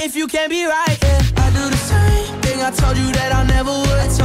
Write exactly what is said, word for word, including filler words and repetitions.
if you can't be right, yeah. I do the same thing I told you that I never would.